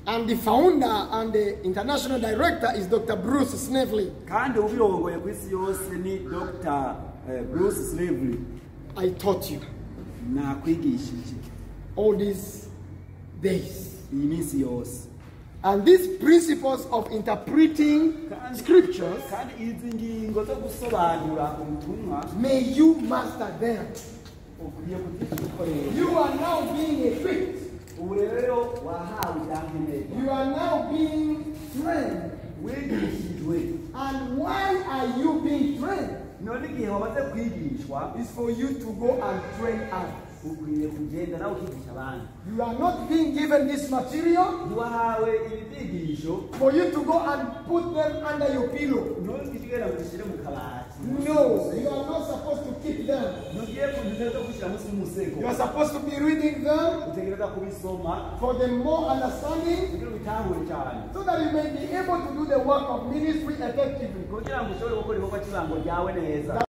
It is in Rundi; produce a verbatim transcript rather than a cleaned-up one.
And the founder and the international director is Doctor Bruce Snavely. kandi ubirongoye kwisi yose ni Doctor Bruce Snavely. I taught you nakwigishije all these days. iyi minsi yose. And these principles of interpreting scriptures, kandi izi ngingo zo gusobanura ubutumwa, may you master them. ukwiye kuzikorera. You are now being equipped. ubu rero wahawe ibyankenerwa. You are now being trained. wigishijwe. And why are you being trained? none igihe wamaze kwigishwa Is for you to go and train others. ukwiye kugenda nawe ukigisha abandi. You are not being given this material wahawe ibi byigisho for you to go and put them under your pillow. ntugire ngo ushyire mu kabati. No, you are not supposed to keep them. ntugiye kunteza gushyira munsi y'umusego. You are supposed to be reading them utegereza kubisoma for the more understanding, kugira ngo bitahure cyane, so that you may be able to do the work of ministry effectively. kugira ngo ushobore gukora ibikorwa cy'ijambo ryawe neza.